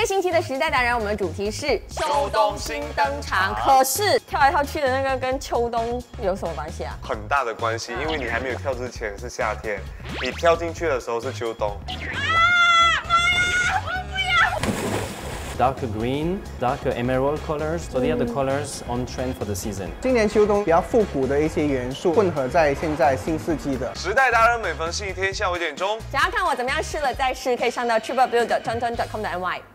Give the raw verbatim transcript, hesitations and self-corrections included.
个星期的时代达人，我们的主题是秋冬新登场。可是跳来跳去的那个跟秋冬有什么关系啊？ 很大的关系，因为你还没有跳之前是夏天，你跳进去的时候是秋冬。 Darker green, darker emerald colors, so they are the colors on trend for the season. 今年秋冬比较复古的一些元素混合在现在新世纪的时代达人每逢星期天下午一点钟， 想要看我怎么样试了再试，可以上到 triple w 的 twenty twenty dot com 的 my。